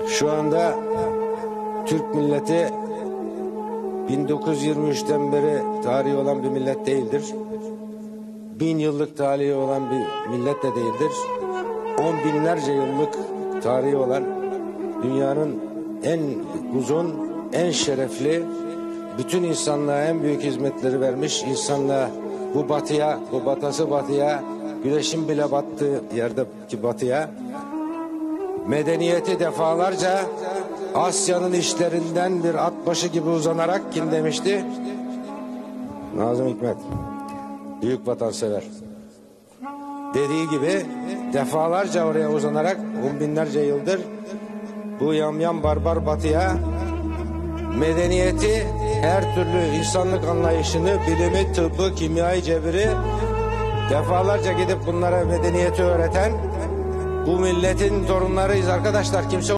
Şu anda Türk milleti 1923'ten beri tarihi olan bir millet değildir. 1000 yıllık tarihi olan bir millet de değildir. 10 binlerce yıllık tarihi olan dünyanın en uzun, en şerefli, bütün insanlığa en büyük hizmetleri vermiş insanlığa, bu batıya, bu batası batıya, güneşin bile battığı yerdeki batıya, medeniyeti defalarca Asya'nın işlerinden bir at başı gibi uzanarak, kim demişti? Nazım Hikmet, büyük vatansever. Dediği gibi defalarca oraya uzanarak 10 binlerce yıldır bu yamyam barbar batıya medeniyeti, her türlü insanlık anlayışını, bilimi, tıbbı, kimyayı, cebiri defalarca gidip bunlara medeniyeti öğreten bu milletin torunlarıyız arkadaşlar. Kimse